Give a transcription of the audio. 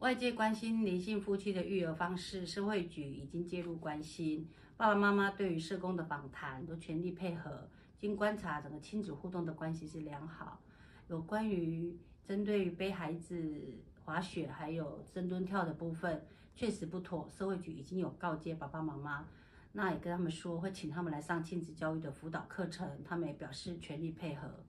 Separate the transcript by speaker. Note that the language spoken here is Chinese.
Speaker 1: 外界关心离性夫妻的育儿方式，社会局已经介入关心。爸爸妈妈对于社工的访谈都全力配合。经观察，整个亲子互动的关系是良好。有关于针对于背孩子滑雪还有深蹲跳的部分，确实不妥。社会局已经有告诫爸爸妈妈，那也跟他们说会请他们来上亲子教育的辅导课程，他们也表示全力配合。